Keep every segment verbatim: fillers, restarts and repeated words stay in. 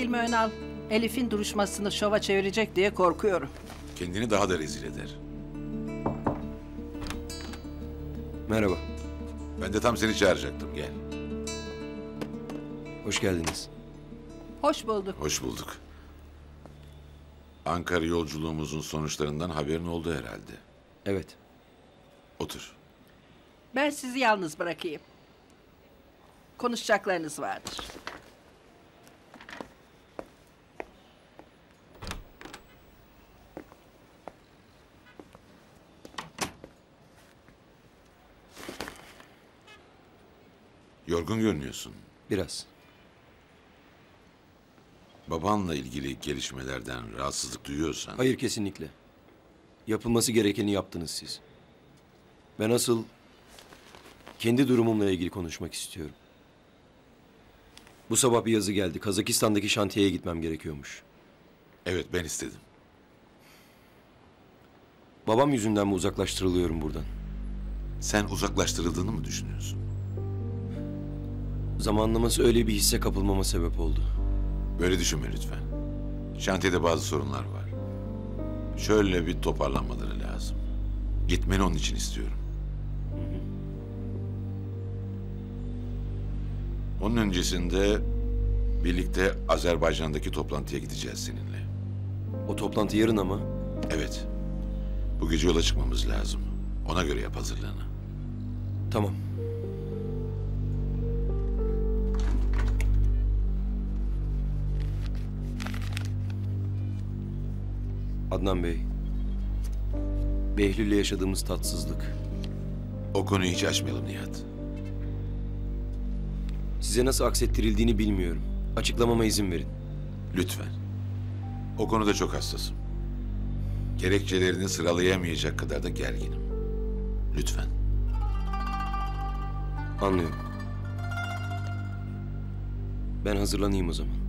Hilmi Önal, Elif'in duruşmasını şova çevirecek diye korkuyorum. Kendini daha da rezil eder. Merhaba. Ben de tam seni çağıracaktım, gel. Hoş geldiniz. Hoş bulduk. Hoş bulduk. Ankara yolculuğumuzun sonuçlarından haberin oldu herhalde. Evet. Otur. Ben sizi yalnız bırakayım. Konuşacaklarınız vardır. Yorgun görünüyorsun. Biraz. Babanla ilgili gelişmelerden rahatsızlık duyuyorsan... Hayır, kesinlikle. Yapılması gerekeni yaptınız siz. Ben asıl kendi durumumla ilgili konuşmak istiyorum. Bu sabah bir yazı geldi. Kazakistan'daki şantiyeye gitmem gerekiyormuş. Evet, ben istedim. Babam yüzünden mi uzaklaştırılıyorum buradan? Sen uzaklaştırıldığını mı düşünüyorsun? Zamanlaması öyle bir hisse kapılmama sebep oldu. Böyle düşünme lütfen. Şantiyede bazı sorunlar var. Şöyle bir toparlanmaları lazım. Gitmeni onun için istiyorum. Onun öncesinde birlikte Azerbaycan'daki toplantıya gideceğiz seninle. O toplantı yarın ama. Evet. Bu gece yola çıkmamız lazım. Ona göre yap hazırlığını. Tamam. Adnan Bey, Behlül'le yaşadığımız tatsızlık. O konuyu hiç açmayalım Nihat. Size nasıl aksettirildiğini bilmiyorum. Açıklamama izin verin. Lütfen. O konuda çok hassasım. Gerekçelerini sıralayamayacak kadar da gerginim. Lütfen. Anlıyorum. Ben hazırlanayım o zaman.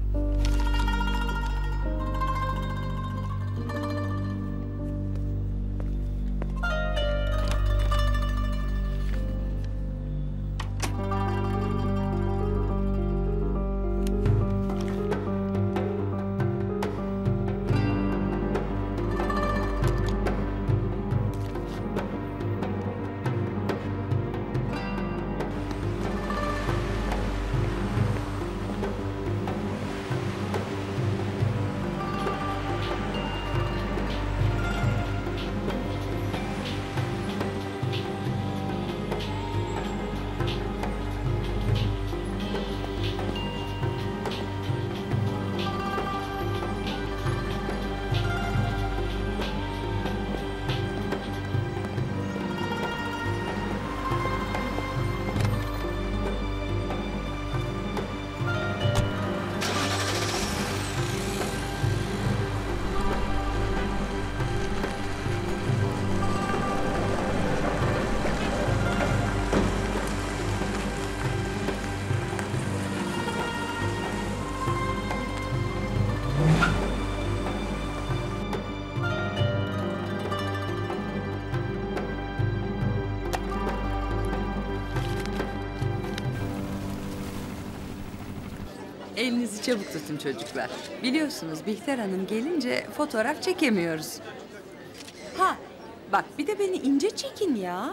Elinizi çabuk tutun çocuklar. Biliyorsunuz Bihter Hanım gelince fotoğraf çekemiyoruz. Ha, bak bir de beni ince çekin ya.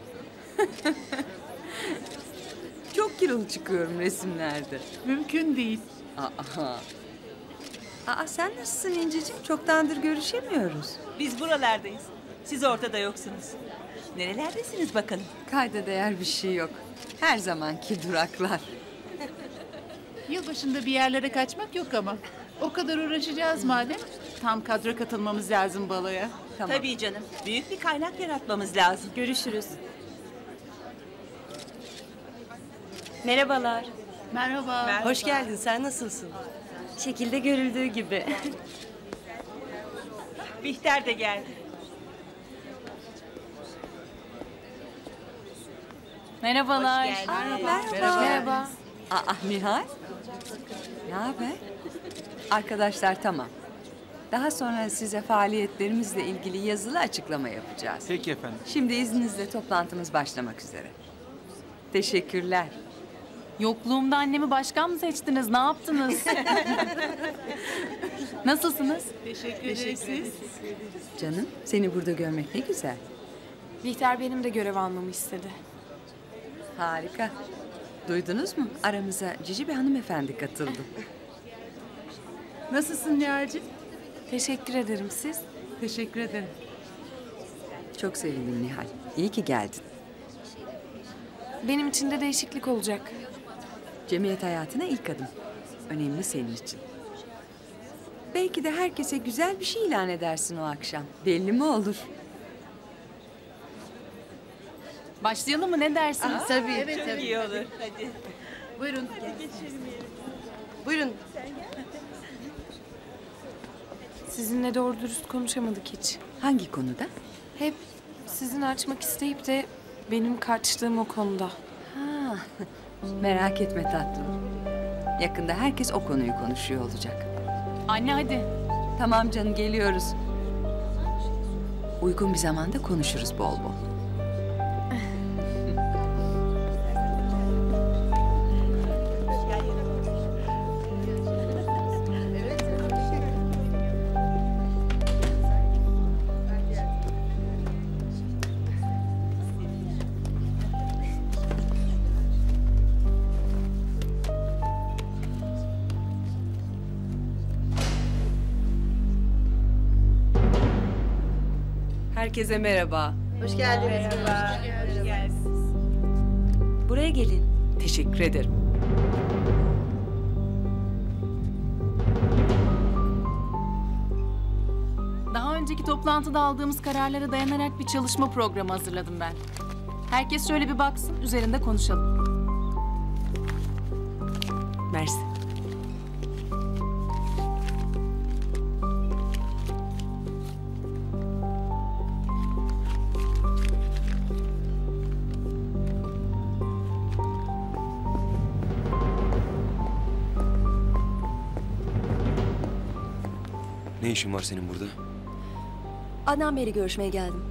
Çok kilolu çıkıyorum resimlerde. Mümkün değil. Aa, Aa sen nasılsın İnceciğim? Çoktandır görüşemiyoruz. Biz buralardayız. Siz ortada yoksunuz. Nerelerdesiniz bakalım? Kayda değer bir şey yok. Her zamanki duraklar. Yılbaşında bir yerlere kaçmak yok ama. O kadar uğraşacağız madem. Tam kadro katılmamız lazım baloya. Tamam. Tabii canım. Büyük bir kaynak yaratmamız lazım. Görüşürüz. Merhabalar. Merhaba. Merhaba. Hoş geldin. Sen nasılsın? Şekilde görüldüğü gibi. Bihter de geldi. Merhabalar. Hoş geldin. Aa, merhaba. Merhaba. Aa, Nihal. Ne haber? Arkadaşlar tamam. Daha sonra size faaliyetlerimizle ilgili yazılı açıklama yapacağız. Peki efendim. Şimdi izninizle toplantımız başlamak üzere. Teşekkürler. Yokluğumda annemi başkan mı seçtiniz? Ne yaptınız? Nasılsınız? Teşekkür ederiz. Canım, seni burada görmek ne güzel. Bihter benim de görev almamı istedi. Harika. Duydunuz mu? Aramıza cici bir hanımefendi katıldı. Nasılsın Nihal'cim? Teşekkür ederim siz. Teşekkür ederim. Çok sevindim Nihal. İyi ki geldin. Benim için de değişiklik olacak. Cemiyet hayatına ilk adım. Önemli senin için. Belki de herkese güzel bir şey ilan edersin o akşam. Belli mi olur? Başlayalım mı? Ne dersiniz? Tabii. Evet, tabii. İyi olur. Hadi. Buyurun. Buyurun. Sizinle doğru dürüst konuşamadık hiç. Hangi konuda? Hep sizin açmak isteyip de benim kaçtığım o konuda. Ha, merak etme tatlım. Yakında herkes o konuyu konuşuyor olacak. Anne hadi. Tamam canım, geliyoruz. Uygun bir zamanda konuşuruz bol bol. Herkese merhaba. Hoş geldiniz. Buraya gelin. Teşekkür ederim. Daha önceki toplantıda aldığımız kararlara dayanarak bir çalışma programı hazırladım ben. Herkes şöyle bir baksın, üzerinde konuşalım. Mersi. Ne işin var senin burada? Adnan Bey'le görüşmeye geldim.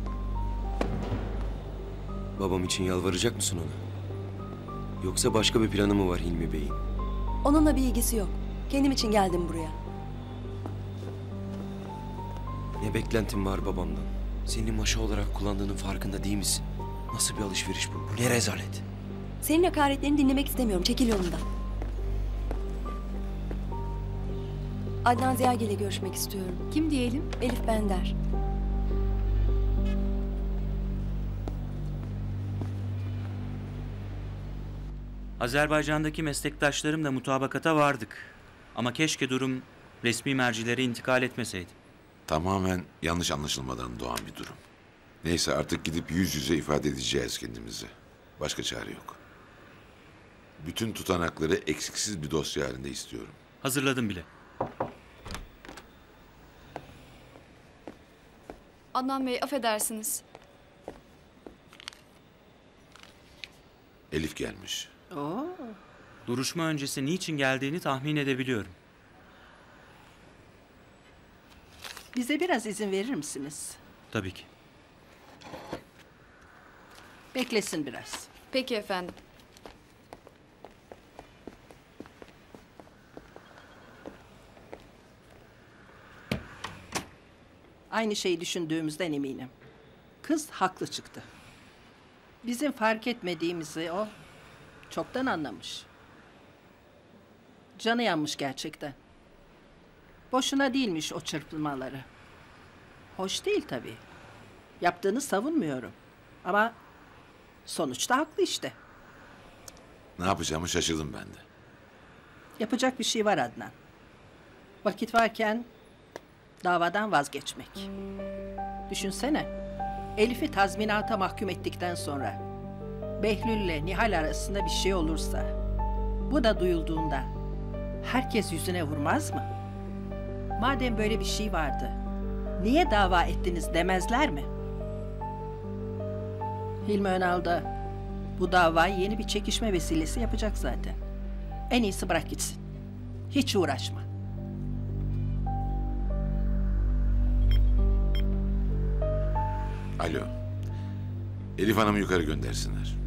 Babam için yalvaracak mısın ona? Yoksa başka bir planı mı var Hilmi Bey'in? Onunla bir ilgisi yok. Kendim için geldim buraya. Ne beklentin var babamdan? Seni maşa olarak kullandığının farkında değil misin? Nasıl bir alışveriş bu? Bu ne rezalet? Senin hakaretlerini dinlemek istemiyorum. Çekil yolumdan. Adnan Ziyagil ile görüşmek istiyorum. Kim diyelim? Elif Bender. Azerbaycan'daki meslektaşlarımla mutabakata vardık. Ama keşke durum resmi mercilere intikal etmeseydi. Tamamen yanlış anlaşılmadan doğan bir durum. Neyse artık gidip yüz yüze ifade edeceğiz kendimizi. Başka çare yok. Bütün tutanakları eksiksiz bir dosya halinde istiyorum. Hazırladım bile. Adnan Bey, affedersiniz. Elif gelmiş. Oo. Duruşma öncesi niçin geldiğini tahmin edebiliyorum. Bize biraz izin verir misiniz? Tabii ki. Beklesin biraz. Peki efendim. Aynı şeyi düşündüğümüzden eminim. Kız haklı çıktı. Bizim fark etmediğimizi o çoktan anlamış. Canı yanmış gerçekten. Boşuna değilmiş o çırpınmaları. Hoş değil tabii. Yaptığını savunmuyorum. Ama sonuçta haklı işte. Ne yapacağımı şaşırdım ben de. Yapacak bir şey var Adnan. Vakit varken davadan vazgeçmek. Düşünsene. Elif'i tazminata mahkum ettikten sonra Behlül'le Nihal arasında bir şey olursa, bu da duyulduğunda herkes yüzüne vurmaz mı? Madem böyle bir şey vardı, niye dava ettiniz demezler mi? Hilmi Önal da bu davayı yeni bir çekişme vesilesi yapacak zaten. En iyisi bırak gitsin. Hiç uğraşma. Alo. Elif Hanım'ı yukarı göndersinler.